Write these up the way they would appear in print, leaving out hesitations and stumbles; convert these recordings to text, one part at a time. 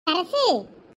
சரசு.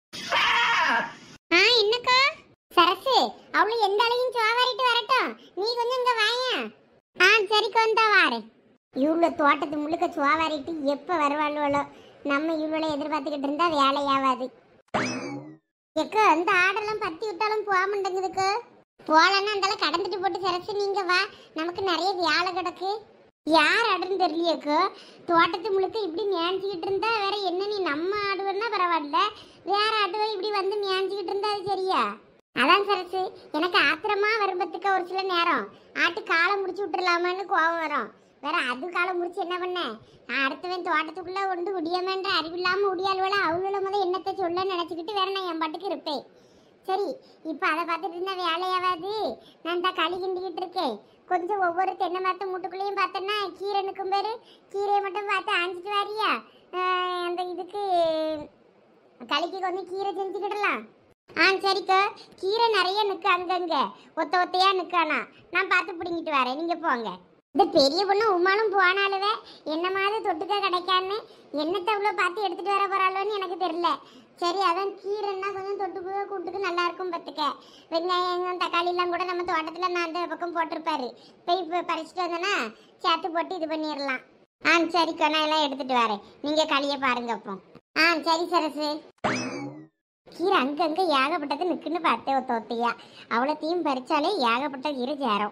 என்னக்கா? சரசு, அவளு எந்த அழகையும் சோவாரிட்டு வரட்டும், நீ கொஞ்சம் இங்க வாயா. சரிக்கா, வந்தா வாரு. இவ்வளோ தோட்டத்து முழுக்க சோவாரிட்டு எப்போ வருவாளுவளோ, நம்ம இவ்வளோ எதிர்பார்த்துக்கிட்டு இருந்தா வேலையாவாது. எக்கா, அந்த ஆடெல்லாம் பத்தி விட்டாலும் போக மாட்டேங்குதுக்கு. போகலன்னா அந்தால கடந்துட்டு போட்டு சரசு நீங்க வா, நமக்கு நிறைய வேலை கிடக்கு. யார் ஆடுன்னு தெரியலையக்கோ, தோட்டத்து முழுக்க இப்படி நியாஞ்சிக்கிட்டு இருந்தா வேற என்ன, நீ நம்ம ஆடுவேன்னா பரவாயில்ல, வேற ஆடுவை இப்படி வந்து நியாஞ்சிக்கிட்டு இருந்தா அது சரியா? அதான் சரசு, எனக்கு ஆத்திரமா வரும்பத்துக்கு ஒரு சில நேரம் ஆட்டு காலை முடிச்சு விட்டுறலாமான்னு கோபம் வரும். வேற அது காலை முடிச்சு என்ன பண்ண, அடுத்தவன் தோட்டத்துக்குள்ள ஒன்று உடியமேன்ற அறிவில்லாம உடியாள்வள அவளோட முதல் என்னத்தை சொல்ல நினைச்சுக்கிட்டு வேற நான் என் பாட்டுக்கு இருப்பேன். சரி, இப்போ அதை பார்த்துட்டு இருந்தா வேலையாவாது. நான் தான் களி கிண்டிக்கிட்டு இருக்கேன். கொஞ்சம் ஒவ்வொரு தென்னை மரத்து மூட்டுக்குள்ளேயும் பார்த்தோன்னா கீரை நிற்கும் பேர், கீரையை மட்டும் பார்த்து ஆஞ்சிட்டு வாரியா, அந்த இதுக்கு களிக்கு கொஞ்சம் கீரை செஞ்சுக்கிடலாம். சரிக்கா, கீரை நிறைய நிற்கு, அங்கங்க ஒத்த ஒத்தையா நிற்கானா, நான் பார்த்து பிடிங்கிட்டு வரேன், நீங்கள் போங்க. இந்த பெரிய பொண்ணு உமாலும் போனாலுவே என்ன மாதிரி தொட்டுக்க கிடைக்கான்னு என்னத்தை அவ்வளோ பார்த்து எடுத்துகிட்டு வர போகிறாளோன்னு எனக்கு தெரியல. சரி, அதான் கீரைன்னா கொஞ்சம் தொட்டுக்கு கூட்டுக்கு நல்லா இருக்கும் பார்த்துக்க. வெங்காயம் தக்காளிலாம் கூட நம்ம தோட்டத்தில் நான் அந்த பக்கம் போட்டிருப்பாரு, போய் இப்போ பறிச்சுட்டு வந்தேன்னா சேர்த்து போட்டு இது பண்ணிடலாம். சரிக்கா, நான் எல்லாம் எடுத்துகிட்டு வரேன், நீங்கள் களியை பாருங்க அப்போ. சரி சரசு. கீரை அங்கங்கே ஏகப்பட்டது நிற்குன்னு பார்த்தேன் ஒத்த ஒத்தையா, அவ்வளோத்தையும் பறிச்சாலே ஏகப்பட்ட கீரை சேரும்.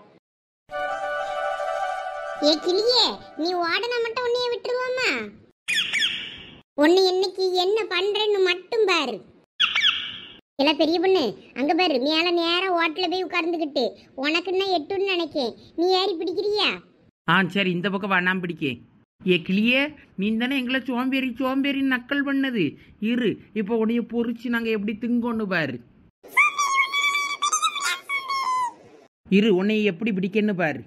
ஏ கிளியே, நீ ஓடனா மட்டும் உன்னைய விட்டுருவோமா? உன்னை என்னைக்கு என்ன பண்றேன்னு மட்டும் பாரு. எல்லாம் பெரிய பொண்ணு அங்க பாரு, மேல நேரம் ஓட்டல போய் உட்கார்ந்துக்கிட்டு உனக்குன்னா எட்டுன்னு நினைக்கேன், நீ ஏறி பிடிக்கிறியா? சரி, இந்த பக்கம் வா, நான் பிடிக்கேன். ஏ கிளியே, நீ தானே எங்களை சோம்பேறி சோம்பேறி நக்கல் பண்ணது. இரு, இப்போ உன்னைய பொறிச்சு நாங்கள் எப்படி திங்கொண்டு பாரு. இரு, உன்னைய எப்படி பிடிக்கன்னு பாரு.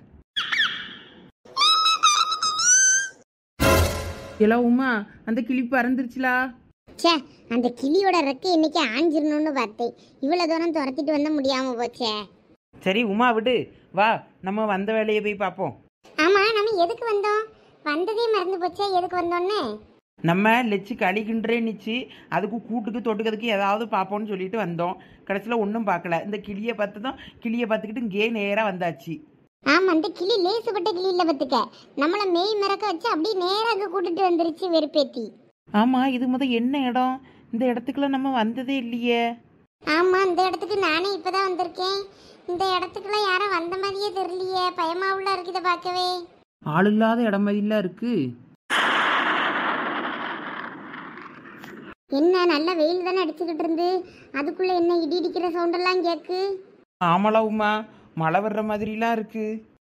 எல்லாம் உமா, அந்த கிளி பறந்துருச்சுலா. சே, அந்த கிளியோட ரெக்கை இன்னைக்கு ஆஞ்சிரணும்னு பார்த்தேன், இவ்வளவு தூரம் துரத்திட்டு வந்த முடியாம போச்சே. சரி உமா, விடு, வா நம்ம வந்த வேலையை போய் பார்ப்போம். ஆமா, நம்ம எதுக்கு வந்தோம்? வந்ததே மறந்து போச்சே, எதுக்கு வந்தோன்னு. நம்ம லெச்சு களிக்கின்றே நிச்சு அதுக்கு கூட்டுக்கு தொட்டுக்கிறதுக்கு ஏதாவது பார்ப்போம்னு சொல்லிட்டு வந்தோம். கடைசியில் ஒன்றும் பார்க்கல. இந்த கிளியை பார்த்து தான் கிளியை பார்த்துக்கிட்டு இங்கே நேராக வந்தாச்சு. ஆமா, அந்த கிளி லேசுப்பட்ட கிளி இல்ல பத்துக்க, நம்மள மெய் மறக்க வச்சு அப்படியே நேரா அங்க கூட்டிட்டு வந்துருச்சு வெறுப்பேத்தி. ஆமா, இது என்ன இடம்? இந்த இடத்துக்குள்ள நம்ம வந்ததே இல்லையே. ஆமா, இந்த இடத்துக்கு நானே இப்பதான் வந்திருக்கேன். இந்த இடத்துக்குள்ள யாரும் வந்த மாதிரியே தெரியலையே, பயமா உள்ள இருக்குத பார்க்கவே. ஆள் இல்லாத இடம் மாதிரிலாம் இருக்கு. என்ன நல்ல வெயில் தானே அடிச்சுக்கிட்டு இருந்து, அதுக்குள்ள என்ன இடி இடிக்கிற சவுண்ட் எல்லாம் கேக்கு. ஆமலா உமா, மழை வர்ற மாதிரிலாம் இருக்கு.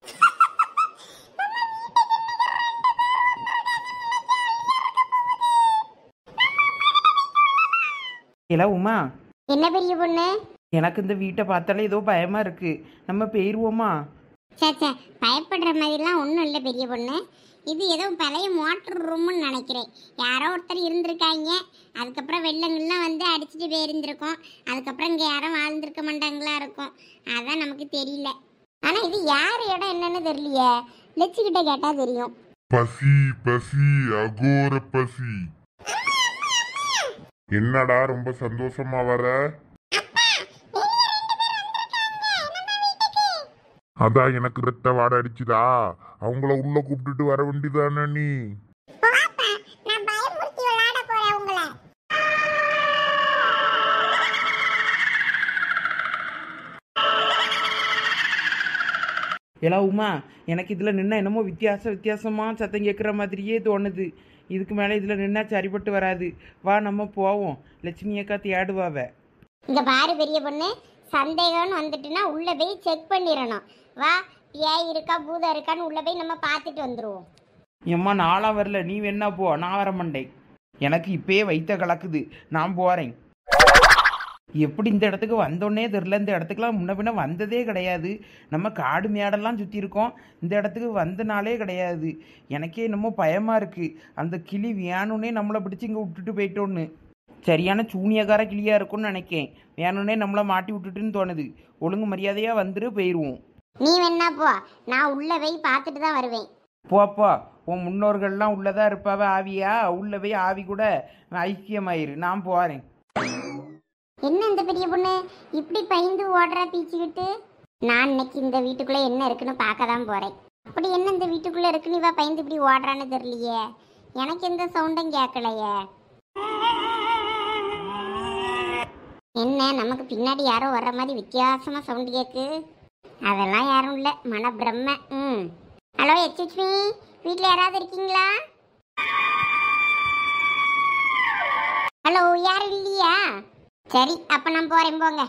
இல்ல உமா. என்ன பெரிய பொண்ணு? எனக்கு இந்த வீட்டை பார்த்தாலே ஏதோ பயமா இருக்கு, நம்ம போயிருவோமா? சே, பயப்படுற மாதிரிலாம் ஒன்றும் இல்லை பெரிய பொண்ணு. இது ஏதோ பழைய மோட்டர் ரூம்னு நினைக்கிறேன். யாரோ ஒருத்தர் இருந்திருக்காங்க, அதுக்கப்புறம் வெள்ளங்கள்லாம் வந்து அடிச்சுட்டு போயிருந்திருக்கோம். அதுக்கப்புறம் இங்கே யாரும் வாழ்ந்துருக்க மாட்டாங்களா இருக்கும், அதான் நமக்கு தெரியல. ஆனால் இது யார் இடம் என்னன்னு தெரியலையே, லெச்சுக்கிட்ட கேட்டால் தெரியும். பசி பசி அகோர பசி. என்னடா ரொம்ப சந்தோஷமா வர? அதான் எனக்கு ரத்த வாடை அடிச்சுதா, அவங்கள உள்ள கூப்பிட்டுட்டு வர வேண்டியதானே நீ. எல்லாம் உமா, எனக்கு இதில் நின்னா என்னமோ வித்தியாசமாக சத்தம் கேட்குற மாதிரியே தோணுது. இதுக்கு மேலே இதில் நின்னா சரிப்பட்டு வராது. வா நம்ம போவோம், லட்சுமி அக்கா தேடுவாவ. இங்க பாரு பெரிய பொண்ணு, சந்தேகம்னு வந்துட்டுனா உள்ள போய் செக் பண்ணிடணும். வா, பேய் இருக்கா பூதம் இருக்கான்னு உள்ள போய் நம்ம பார்த்துட்டு வந்துடுவோம். எம்மா, நாளாக வரல, நீ வேணா போ, நான் வர மாட்டேன். எனக்கு இப்பயே வைத்த கலக்குது, நான் போகிறேன். எப்படி இந்த இடத்துக்கு வந்தோன்னே தெரில. இந்த இடத்துக்குலாம் முன்ன பின்ன வந்ததே கிடையாது. நம்ம காடு மேடெல்லாம் சுற்றி இருக்கோம், இந்த இடத்துக்கு வந்தனாலே கிடையாது. எனக்கே என்னமோ பயமாக இருக்குது. அந்த கிளி வேணுன்னே நம்மளை பிடிச்சி இங்கே விட்டுட்டு போயிட்டோன்னு. சரியான சூனியக்கார கிளியாக இருக்கும்னு நினைக்கேன். வேணுன்னே நம்மளை மாட்டி விட்டுட்டுன்னு தோணுது. ஒழுங்கு மரியாதையாக வந்துட்டு போயிடுவோம். நீ வேணா போ, நான் உள்ள போய் பார்த்துட்டு தான் வருவேன். போப்போ, உன் முன்னோர்கள்லாம் உள்ளதா இருப்பாவ ஆவியா, உள்ள போய் ஆவி கூட ஐக்கியமாயிரு. நான் போறேன். என்ன இந்த பெரிய பொண்ணு இப்படி பயந்து ஓடுறா பீச்சிக்கிட்டு? நான் இன்னைக்கு இந்த வீட்டுக்குள்ள என்ன இருக்குன்னு பார்க்க தான் போறேன். அப்படி என்ன இந்த வீட்டுக்குள்ள இருக்குன்னு இவ பயந்து இப்படி ஓடுறான்னு தெரியலையே. எனக்கு எந்த சவுண்டும் கேட்கலையே. என்ன நமக்கு பின்னாடி யாரோ வர்ற மாதிரி வித்தியாசமா சவுண்ட் கேக்கு? அதெல்லாம் யாரும் இல்லை, மன பிரம்ம. ஹலோ எக்ஸ்கியூஸ் மீ, வீட்டில் யாராவது இருக்கீங்களா? ஹலோ, யாரும் இல்லையா? சரி, அப்ப நான் போறேன், போங்க.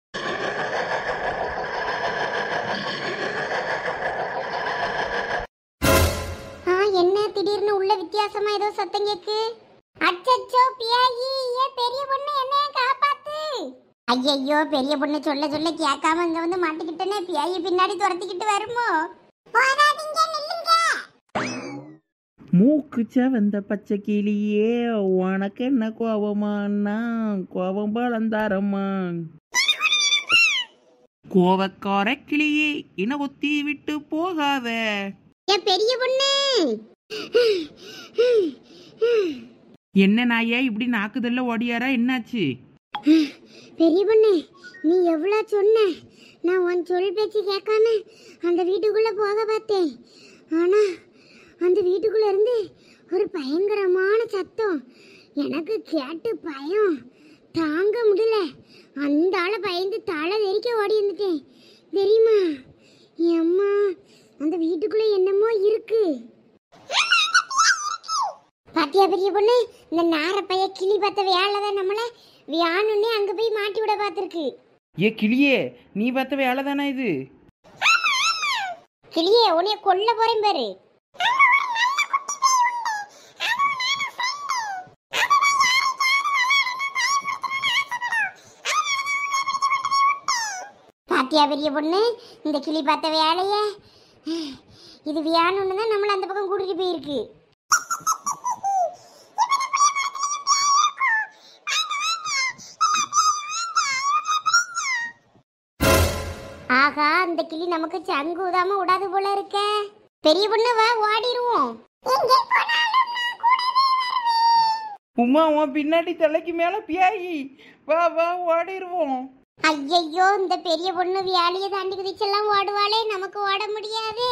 என்ன திடீர்னு உள்ள வித்தியாசமா ஏதோ சத்தம் கேக்கு? அச்சச்சோ பியாயி, ஏ பெரிய பொண்ணு என்னைய காப்பாத்து. ஐயையோ, பெரிய பொண்ணு சொல்ல சொல்ல கேட்காம இங்க வந்து மாட்டிக்கிட்டேனே. பியாயி பின்னாடி துரத்திக்கிட்டு வருமோ? போகாதீங்க, நில்லுங்க. மூக்குச்ச வந்த பச்சை கிளியே, உனக்கு என்ன கோபமானா? கோபம் பழந்தாரம்மா. கோவக்கார கிளியே, என்ன ஒத்தி விட்டு போகாத. ஏன் பெரிய பொண்ணு? என்ன நாயா இப்படி நாக்குதல்ல ஓடியாரா? என்னாச்சு? பெரிய பொண்ணு, நீ எவ்வளோ சொன்ன, நான் உன் சொல் பேச்சு கேட்காம அந்த வீட்டுக்குள்ள போக பார்த்தேன். ஆனா அந்த வீட்டுக்குள்ள இருந்து ஒரு பயங்கரமான சத்தம் எனக்கு கேட்டு பயம் தாங்க முடியல. அந்த ஆளை பயந்து தலை வெறிக்க ஓடி வந்துட்டேன் தெரியுமா? அம்மா, அந்த வீட்டுக்குள்ள என்னமோ இருக்கு. பாத்தியா பெரிய பொண்ணு, இந்த நாரப்பைய கிளி பார்த்த வேலைதான் நம்மள வியானுன்னே அங்க போய் மாட்டி விட பார்த்துருக்கு. ஏ கிளியே, நீ பார்த்த வேலை தானே இது? கிளியே, உன்னைய கொல்ல போறேன் பாரு. பாத்தியா பெரிய பொண்ணு, இந்த கிளி பார்த்த வேலைய இது வியானுன்னு தான் நம்மள அந்த பக்கம் கூட்டிட்டு போயிருக்கு. ஆகா, அந்த கிளி நமக்கு சங்கு ஊதாம விடாது போல இருக்க. பெரிய பொண்ணு வா, ஓடிடுவோம். உமா, உன் பின்னாடி தலைக்கு மேல பியாயி. வா வா, ஓடிடுவோம். ஐயையோ, இந்த பெரிய பொண்ணு வியாலிய தாண்டி குதிச்செல்லாம் ஓடுவாளே, நமக்கு ஓட முடியாது.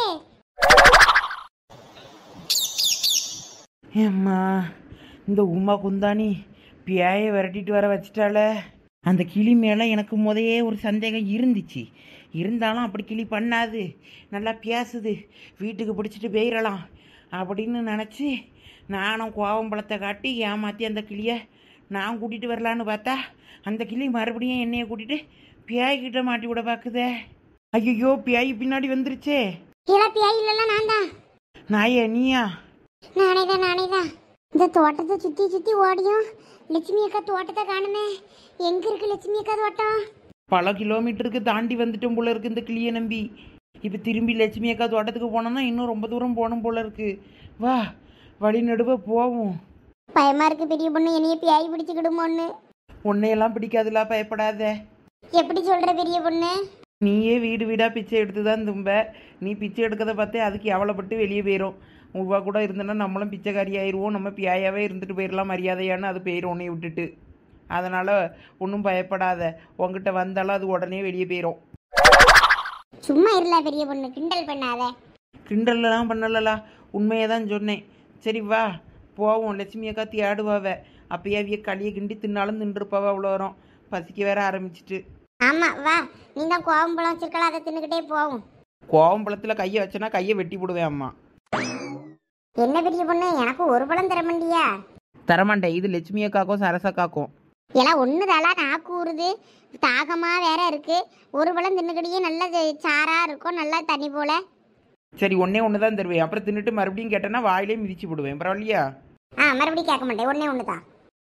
ஏம்மா, இந்த உமா குந்தாணி பியாயை விரட்டிட்டு வர வச்சிட்டால. அந்த கிளி மேலே எனக்கு முதையே ஒரு சந்தேகம் இருந்துச்சு. இருந்தாலும் அப்படி கிளி பண்ணாது, நல்லா பேசுது, வீட்டுக்கு பிடிச்சிட்டு போயிடலாம் அப்படின்னு நினச்சி நானும் கோவம்பழத்தை காட்டி ஏமாற்றி அந்த கிளியை நான் கூட்டிகிட்டு வரலான்னு பார்த்தா அந்த கிளி மறுபடியும் என்னையை கூட்டிகிட்டு பியாய்கிட்ட மாட்டி விட பார்க்குதே. ஐயோ, பியாய் பின்னாடி வந்துருச்சே. பியாய் இல்லைல்ல, நான் தான். நாயே, நீயா? நானேதான். இந்த தோட்டத்தை சுற்றி சுற்றி ஓடியும் லட்சுமி அக்கா தோட்டத்தை காணுமே. எங்க இருக்கு லட்சுமி அக்கா தோட்டம்? பல கிலோமீட்டருக்கு தாண்டி வந்துட்டோம் போல இருக்கு இந்த கிளியை நம்பி. இப்போ திரும்பி லட்சுமி அக்கா தோட்டத்துக்கு போனோம்னா இன்னும் ரொம்ப தூரம் போகணும் போல இருக்கு. வா, வழி நடுவ போவோம். பயமா இருக்கு பெரிய பொண்ணு, என்னைய பியாய் பிடிச்சிக்கிடுமோன்னு. உன்னையெல்லாம் பிடிக்காதுல, பயப்படாத. எப்படி சொல்ற பெரிய பொண்ணு? நீயே வீடு வீடாக பிச்சை எடுத்து தான் தும்ப. நீ பிச்சை எடுக்கிறத பார்த்தே அதுக்கு எவ்வளோப்பட்டு வெளியே போயிடும். உவா கூட இருந்தோன்னா நம்மளும் பிச்சைக்காரி ஆயிடுவோம். நம்ம பியாயாவே இருந்துட்டு போயிடலாம் மரியாதையானு அது போயிடும் உன்னை விட்டுட்டு. அதனால் ஒன்றும் பயப்படாத. உங்ககிட்ட வந்தாலும் அது உடனே வெளியே போயிடும். சும்மா இருல பெரிய பொண்ணு, கிண்டல் பண்ணாத. கிண்டல்லாம் பண்ணலலா, உண்மையை தான் சொன்னேன். சரி வா போவோம். லட்சுமி அக்கா தேடுவாவ. அப்பயே அவிய களியை கிண்டி தின்னாலும் தின்றுப்பாவ. அவ்வளோ வரும், பசிக்க வேற ஆரம்பிச்சிட்டு. ஆமா வா, நீ தான் கோவம்பழம் வச்சிருக்கலாம், அதை தின்னுக்கிட்டே போவோம். கோவம்பழத்தில் கையை வச்சனா கையை வெட்டி போடுவேன் அம்மா. என்ன பெரிய பொண்ணு, எனக்கு ஒரு பழம் தர மாட்டியா? தரமாட்டேன். இது லட்சுமி அக்காக்கும் சரசக்காக்கும். எல்லாம் ஒன்று தாளா, நாக்கு ஊறுது, தாகமாக வேற இருக்கு. ஒரு பழம் தின்னுக்கிட்டே நல்லா சாரா இருக்கும், நல்லா தண்ணி போல. சரி, ஒன்னே ஒன்று தான் தருவேன். அப்புறம் தின்னுட்டு மறுபடியும் கேட்டேன்னா வாயிலே மிதிச்சு போடுவேன். பரவாயில்லையா? மறுபடியும் கேட்க மாட்டேன், ஒன்னே ஒன்று தான்.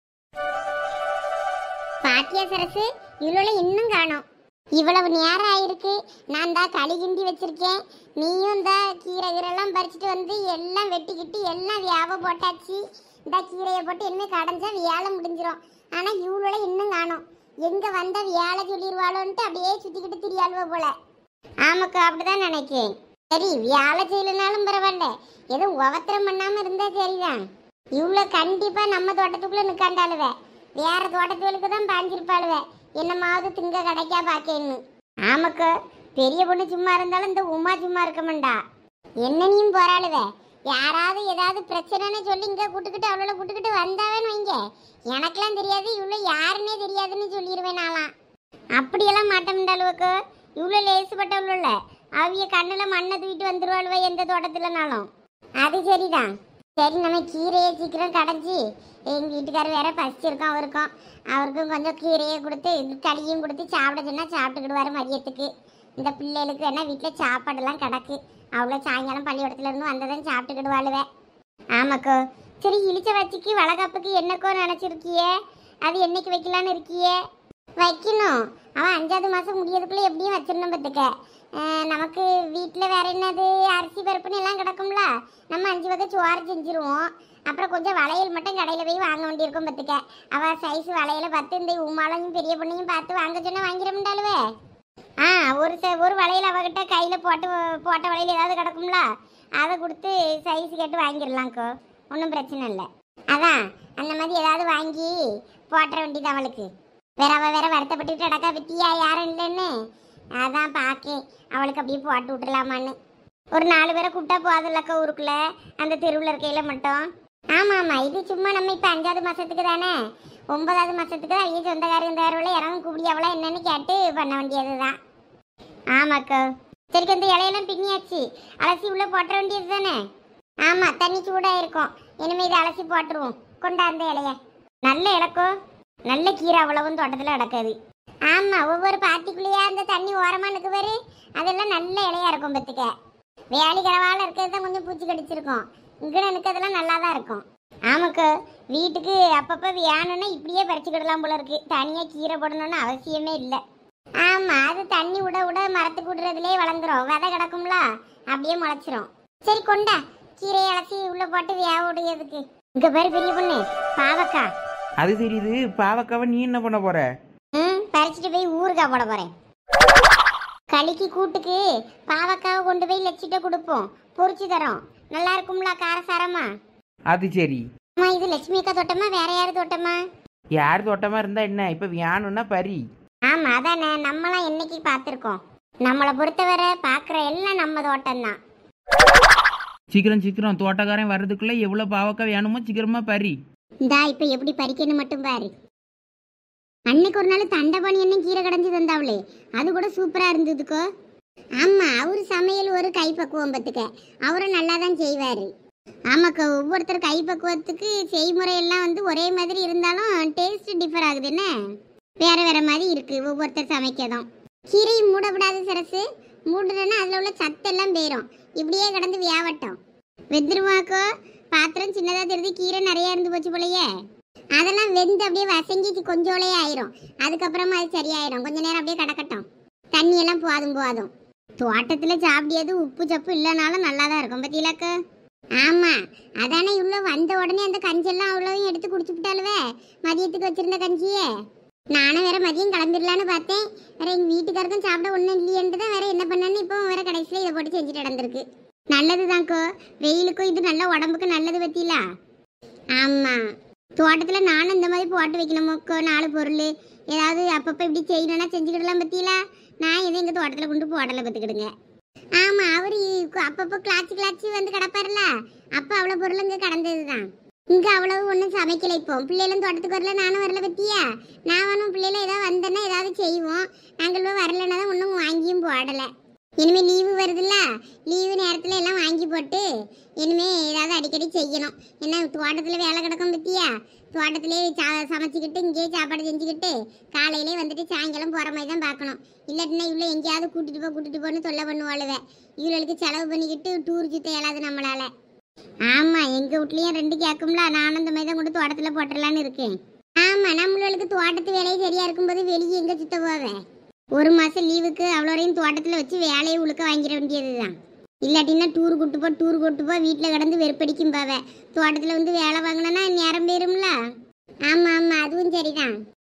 பாத்தியா சரசு, இவ்வளோ இன்னும் காணோம். இவ்வளவு நேரம் ஆயிருக்கு. நான் தான் களி கிண்டி வச்சிருக்கேன். நீயும் இந்த கீரை கீரைலாம் பறிச்சுட்டு வந்து எல்லாம் வெட்டிக்கிட்டு எல்லாம் வியாப போட்டாச்சு. இந்த கீரையை போட்டு என்ன கடைஞ்சா வியாழை முடிஞ்சிடும். ஆனால் இவ்வளோ இன்னும் காணோம். எங்கே வந்தால் வியாழை சொல்லிடுவாளோன்ட்டு அப்படியே சுற்றிக்கிட்டு திரியாளுவ போல. ஆமாக்கா, அப்படிதான் நினைக்கேன். சரி வேலை செய்யலனாலும் பரவாயில்ல, ஏதோ உவத்திரம் பண்ணாம இருந்தா சரிதான். இவ்வளோ கண்டிப்பா நம்ம தோட்டத்துக்குள்ள நிக்காண்டாளுவ, வேற தோட்டத்துகளுக்கு தான் பாஞ்சிருப்பாளுவ, என்னமாவது திங்க கிடைக்கா பாக்கேன்னு. ஆமாக்கா, பெரிய பொண்ணு சும்மா இருந்தாலும் இந்த உமா சும்மா இருக்க மாட்டா. என்னனையும் போராளுவ, யாராவது ஏதாவது பிரச்சனைன்னு சொல்லி இங்க கூட்டுக்கிட்டு அவளோட கூட்டுக்கிட்டு வந்தாவேன்னு வைங்க, எனக்கெல்லாம் தெரியாது இவ்வளோ யாருன்னே தெரியாதுன்னு சொல்லிடுவேன் நான்லாம். அப்படியெல்லாம் மாட்டோம்டாளுவக்கோ, இவ்வளோ லேசுப்பட்டவள அவிய கண்ணில் மண்ணை தூக்கிட்டு வந்துடுவாளுவ எந்த தோட்டத்துலனாலும். அது சரிதான். சரி, நம்ம கீரையை சீக்கிரம் கடைஞ்சி, எங்கள் வீட்டுக்காரர் வேற பசிச்சிருக்கோம் அவருக்கும் கொஞ்சம் கீரையை கொடுத்து களியும் கொடுத்து சாப்பிட சொன்னால் சாப்பிட்டுக்கிடுவார் மதியத்துக்கு. இந்த பிள்ளைகளுக்கு வேணா வீட்டில் சாப்பாடெல்லாம் கிடக்கு, அவ்வளோ சாயங்காலம் பள்ளிக்கூடத்துல இருந்து வந்ததான் சாப்பிட்டுக்கிடுவாளுவே. ஆமாக்கோ. சரி, இழிச்ச வச்சுக்கு வளகாப்புக்கு என்னக்கோ நினச்சிருக்கியே, அது என்னைக்கு வைக்கலான்னு இருக்கியே? வைக்கணும். அவன் 5வது மாதம் முடியறதுக்குள்ளே எப்படியும் வச்சிடணும் பார்த்துக்க. நமக்கு வீட்டில் வேற என்னது அரிசி பருப்புன்னு எல்லாம் கிடக்கும்ல, நம்ம 5 வகை சோறு செஞ்சுருவோம். அப்புறம் கொஞ்சம் வளையல் மட்டும் கடையில் போய் வாங்க வேண்டியிருக்கும் பார்த்துக்க. அவள் சைஸ் வளையலை பார்த்து இந்த உமாலையும் பெரிய பொண்ணையும் பார்த்து வாங்க சொன்னால் வாங்கிட முடியாளுவே. ஒரு வளையல் அவகிட்ட கையில் போட்ட வளையல் ஏதாவது கிடக்கும்ல, அதை கொடுத்து சைஸ் கேட்டு வாங்கிடலாம்க்கோ, ஒன்றும் பிரச்சனை இல்லை. அதான் அந்த மாதிரி ஏதாவது வாங்கி போட்டுற வேண்டியது அவளுக்கு. அவள் வேற வருத்தப்பட்டுட்டு அடக்கா பற்றியா யாரும் இல்லைன்னு அதான் பார்க்கேன், அவளுக்கு அப்படியே போட்டு விட்டுலாமான்னு. ஒரு 4 பேரை கூப்பிட்டா போதில்லக்கா ஊருக்குள்ள, அந்த தெருவில் இருக்கையில் மட்டும். ஆமாம், இது சும்மா நம்ம இப்போ 5வது மாதத்துக்கு தானே, 9வது மாதத்துக்கு ஐயோ சொந்தக்காரங்க தேர்வில் இறங்க கூப்பிடி அவளா என்னன்னு கேட்டு பண்ண வேண்டியது தான். ஆமாக்கா. சரி, இந்த இலையெல்லாம் பின்னியாச்சு, அலசி உள்ளே போட்டுற வேண்டியது தானே. ஆமாம், தண்ணி சூடாக இருக்கும், இனிமேல் இதை அலசி போட்டுருவோம். கொண்டாந்த இலைய நல்ல இலக்கோ, நல்ல கீரை அவ்வளவும் தோட்டத்தில் கிடக்காது. ஆமாம், ஒவ்வொரு பாத்திக்குள்ளேயே அந்த தண்ணி ஓரமாக நிற்குவாரு, அதெல்லாம் நல்ல இலையாக இருக்கும் பத்துக்க. வேலி கரவால் இருக்கிறது தான் கொஞ்சம் பூச்சி கடிச்சிருக்கும், இங்கே நிற்கிறதுலாம் நல்லா தான் இருக்கும். ஆமாக்கா, வீட்டுக்கு அப்பப்போ வேணும்னா இப்படியே பறிச்சுக்கிடலாம் போல இருக்கு, தனியாக கீரை போடணும்னு அவசியமே இல்லை. ஆமாம், அது தண்ணி விட விட மரத்துக்கு விடுறதுலேயே வளர்ந்துரும், விதை கிடக்கும்ல அப்படியே முளைச்சிரும். சரி, கொண்டா கீரையை அலசி உள்ளே போட்டு வேக விடுறதுக்கு. இங்கே பேர் பெரிய பொண்ணு பாவக்கா. அது தெரியுது, பாவக்காவை நீ என்ன பண்ண போற? பறிச்சுட்டு போய் ஊறுகாய் போட போறேன். களிக்கு கூட்டுக்கு பாவக்காவை கொண்டு போய் லட்சிட்ட கொடுப்போம், பொரிச்சு தரோம், நல்லா இருக்கும்ல காரசாரமா. அது சரி. அம்மா, இது லட்சுமி அக்கா தோட்டமா வேற யாரு தோட்டமா? யார் தோட்டமா இருந்தா என்ன, இப்ப வேணும்னா பரி. ஆமா, அதானே, நம்மளாம் என்னைக்கு பார்த்துருக்கோம், நம்மளை பொறுத்தவரை பார்க்குற எல்லாம் நம்ம தோட்டம் தான். சீக்கிரம் தோட்டக்காரன் வர்றதுக்குள்ள எவ்வளவு பாவக்காய் வேணுமோ சீக்கிரமா பரி. இந்தா இப்ப எப்படி பறிக்கணும் மட்டும் பாரு. அன்னைக்கு ஒரு நாள் தண்டபாணி என்ன கீரை கடைஞ்சி தந்தாவளே, அது கூட சூப்பரா இருந்ததுக்கோ. ஆமா, அவரு சமையல் ஒரு கைப்பக்குவம் பத்துக்க, அவரும் நல்லா தான் செய்வாரு. ஆமாக்கா, ஒவ்வொருத்தர் கைப்பக்குவத்துக்கு செய்முறையெல்லாம் வந்து ஒரே மாதிரி இருந்தாலும் டேஸ்ட் டிஃபர் ஆகுது, என்ன வேற வேற மாதிரி இருக்கு ஒவ்வொருத்தர் சமைக்கதும். கீரை மூடப்படாது சரசு, மூடுறேன்னா அதில் உள்ள சத்தெல்லாம் போயிடும், இப்படியே கிடந்து வியாவட்டும். வெந்துருவாக்கோ, பாத்திரம் சின்னதாக தெரிஞ்சு கீரை நிறையா இருந்து போச்சு போலையே, அதெல்லாம் வெந்து அப்படியே வசங்கி கொஞ்சோலே ஆயிரும், அதுக்கப்புறமா அது சரியாயிரும். கொஞ்ச நேரம் அப்படியே கிடக்கட்டும், தண்ணியெல்லாம் போதும். தோட்டத்தில் சாப்பிடியது உப்பு சப்பு இல்லைனாலும் நல்லா தான் இருக்கும் பத்தியிலாக்கு. ஆமாம், அதானே இவ்வளோ வந்த உடனே அந்த கஞ்செல்லாம் அவ்வளோவும் எடுத்து குடிச்சுக்கிட்டாலுவே, மதியத்துக்கு வச்சிருந்த கஞ்சியே. நானும் வேற மதியம் கிளம்பிடலான்னு பார்த்தேன், வேற எங்கள் வீட்டுக்காரருக்கும் சாப்பிட ஒன்றும் இல்லையன்ட்டு தான் வேற என்ன பண்ணேன்னு இப்போ வேற கடைசியில் இதை போட்டு செஞ்சுட்டு நடந்திருக்கு. நல்லது தான்க்கோ, வெயிலுக்கும் இது நல்ல உடம்புக்கு நல்லது பத்தியிலா. ஆமாம், தோட்டத்தில் நானும் இந்த மாதிரி போட்டு வைக்கணுமோக்கோ, 4 பொருள் ஏதாவது அப்பப்போ இப்படி செய்யணும்னா செஞ்சுக்கிடலாம் பத்தியிலா. நான் எதுவும் எங்கள் தோட்டத்தில் கொண்டு போடலை பார்த்துக்கிடுங்க. ஆமாம், அவர் அப்பப்போ கிளாச்சி வந்து கிடப்பாருல, அப்போ அவ்வளோ பொருள் இங்கே கடந்தது தான். இங்கே அவ்வளவு ஒன்றும் சமைக்கலை. இப்போ பிள்ளைகளும் தோட்டத்துக்கு வரல, நானும் வரல பத்தியா. நான் வேணும் பிள்ளைகளும் ஏதாவது வந்தேன்னா ஏதாவது செய்வோம், நாங்களும் வரலன்னா தான் ஒன்றும் வாங்கியும் போடலை. இனிமேல் லீவு வருதுல்ல, லீவு நேரத்தில் எல்லாம் வாங்கி போட்டு இனிமேல் ஏதாவது அடிக்கடி செய்யணும். ஏன்னா தோட்டத்தில் வேலை கிடக்கும் பத்தியா, தோட்டத்திலே சமைச்சிக்கிட்டு இங்கேயே சாப்பாடு செஞ்சுக்கிட்டு காலையிலே வந்துட்டு சாயங்காலம் போகிற மாதிரி தான் பார்க்கணும். இல்லாட்டினா இவ்வளோ எங்கேயாவது கூட்டிட்டு போன்னு தொல்லை பண்ணுவாளுவேன். இவளுக்கு செலவு பண்ணிக்கிட்டு டூர் சுத்த இயலாது நம்மளால. ஆமாம், எங்கள் வீட்லேயும் 2 கேட்கும்ல, நானும் இந்த மாதிரி தான் கொண்டு தோட்டத்தில் போட்டுடலான்னு இருக்கேன். ஆமாம், நம்மளுக்கு தோட்டத்து வேலையே சரியாக இருக்கும்போது வெளியே எங்கே சுத்த போவேன். 1 மாதம் லீவுக்கு அவ்வளோரையும் தோட்டத்தில் வச்சு வேலையை உழுக்க வாங்கிட வேண்டியது தான். இல்லாட்டின்னா டூர் கூட்டு போ வீட்டில் கிடந்து வெறுப்படிக்கும் பாவ. தோட்டத்தில் வந்து வேலை வாங்கினா நேரம் போயிரும்ல. ஆமாம், அதுவும் சரிதான்.